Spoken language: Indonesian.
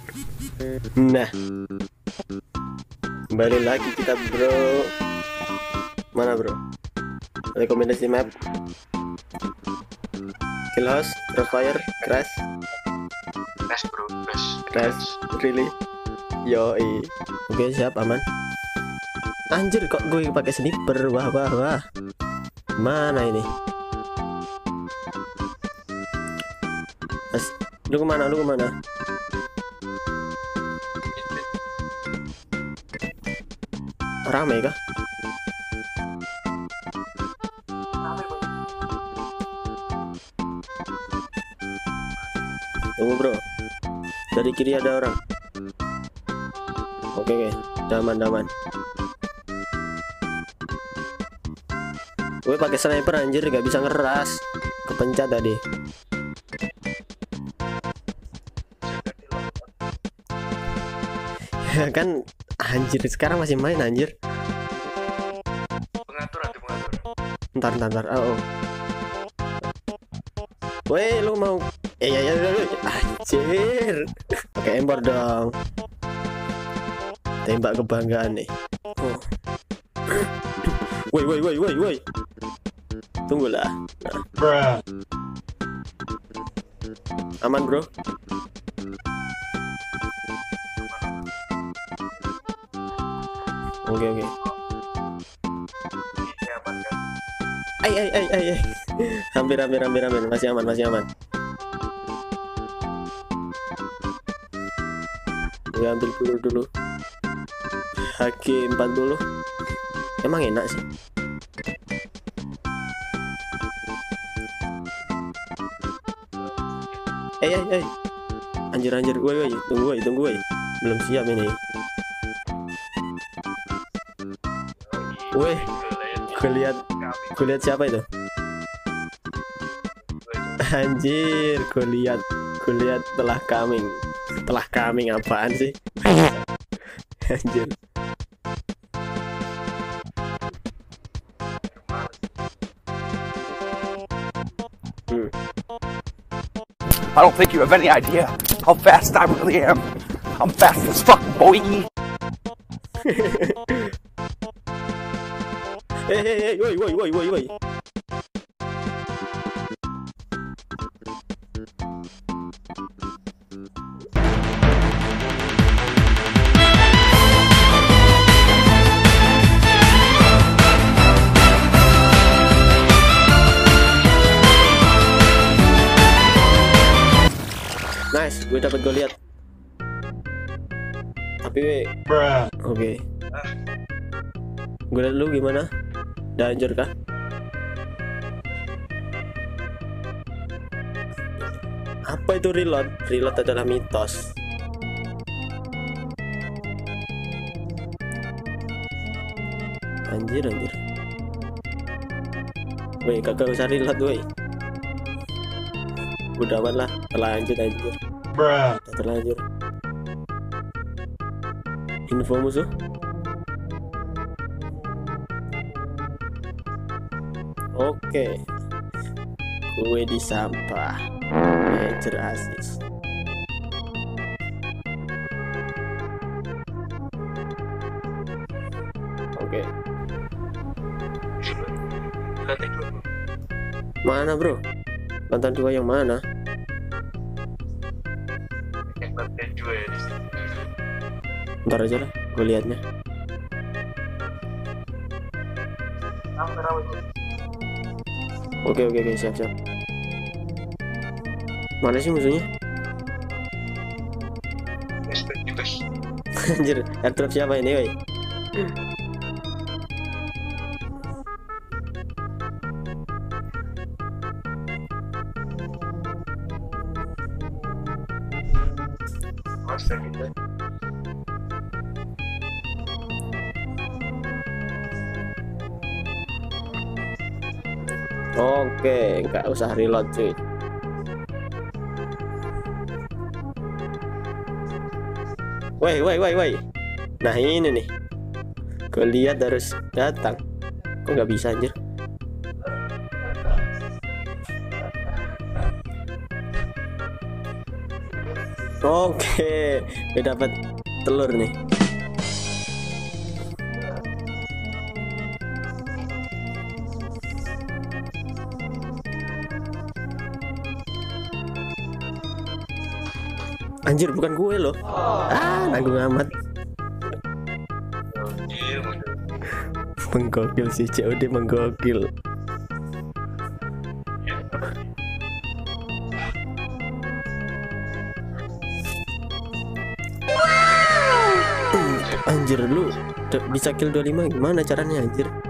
Nah, kembali lagi kita bro. Mana bro? Rekomendasi map Kill House, Crossfire, Crash. Crash bro, Crash, really? Yoi. Oke, siap, aman. Anjir, kok gue pakai sniper? Wah. Mana ini? Lu kemana? Rame kah? Tunggu bro, dari kiri ada orang. Oke, daman. Gue pakai sniper anjir, gak bisa ngeras. Kepencet tadi. Ya kan anjir, sekarang masih main anjir. pengatur. Ntar. Oh. Weh, lu mau ya anjir. Pakai embor dong. Tembak kebanggaan nih. Oh. Woi. Tunggulah. Nah. Aman, bro. Oke. Ay. Hampir. Masih aman. Gue ambil peluru dulu. HG40. Emang enak sih. Anjir. Woi. Tunggu. Belum siap ini. Weh, gue lihat siapa itu? Anjir, gue lihat telah coming apaan sih? Anjir. I don't think you have any idea how fast I really am. I'm fast as fuck, boy. Woi. Nice, gue dapat Goliath. Tapi oke. Gue liat lu gimana? Udah hancur kah? Apa itu reload? Reload adalah mitos. Anjir. Woi, kagak usah reload woi. Udah aman lah, terlanjur anjir. Terlanjur. Info musuh. Oke. Gue di sampah. Major assist. Oke. Lantai 2 bro. Mana bro? Lantai 2 yang mana? Lantai 2 ya di sini. Ntar aja lah, gue liatnya. Oke, siap. Mana sih musuhnya? Anjir, airdrop siapa ini, woi? Oke, nggak usah reload cuy. Woi. Nah ini nih, gue lihat harus datang. Kok nggak bisa anjir? Oke, gue dapat telur nih. Anjir, bukan gue loh. Nanggung amat. Anjir, Menggokil sih, COD menggokil. Anjir, lu bisa kill 25 gimana caranya anjir?